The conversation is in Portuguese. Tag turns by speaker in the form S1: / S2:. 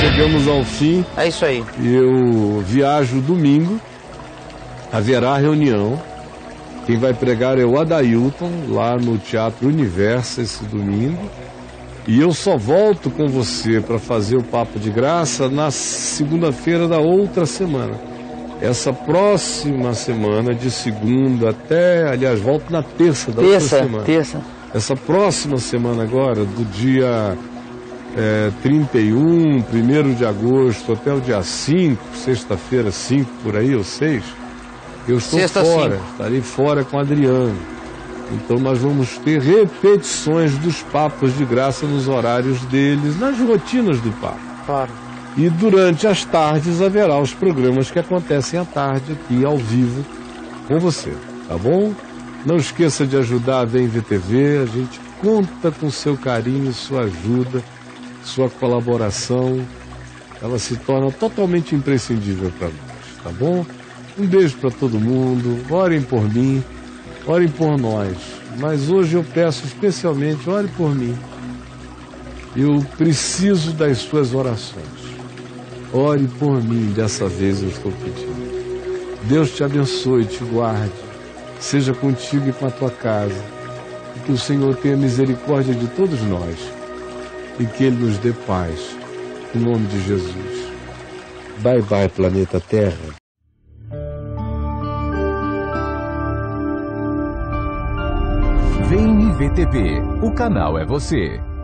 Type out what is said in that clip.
S1: chegamos ao fim.
S2: É isso aí.
S1: Eu viajo domingo, haverá reunião. Quem vai pregar é o Adailton, lá no Teatro Universo, esse domingo. E eu só volto com você para fazer o Papo de Graça na segunda-feira da outra semana. Essa próxima semana, de segunda até... Aliás, volto na terça da outra semana.
S2: Terça.
S1: Essa próxima semana agora, do dia 31, 1º de agosto, até o dia 5, sexta-feira 5, por aí, ou 6, eu estou fora, estarei fora com o Adriano. Então nós vamos ter repetições dos Papos de Graça nos horários deles, nas rotinas do Papo.
S2: Claro.
S1: E durante as tardes haverá os programas que acontecem à tarde aqui, ao vivo, com você, tá bom? Não esqueça de ajudar a Vem VTV, a gente conta com seu carinho, sua ajuda, sua colaboração. Ela se torna totalmente imprescindível para nós, tá bom? Um beijo para todo mundo, orem por mim, orem por nós. Mas hoje eu peço especialmente, ore por mim. Eu preciso das suas orações. Ore por mim, dessa vez eu estou pedindo. Deus te abençoe, te guarde, seja contigo e com a tua casa. E que o Senhor tenha misericórdia de todos nós. E que Ele nos dê paz. Em nome de Jesus. Bye, bye, planeta Terra.
S3: Vem IVTV, o canal é você.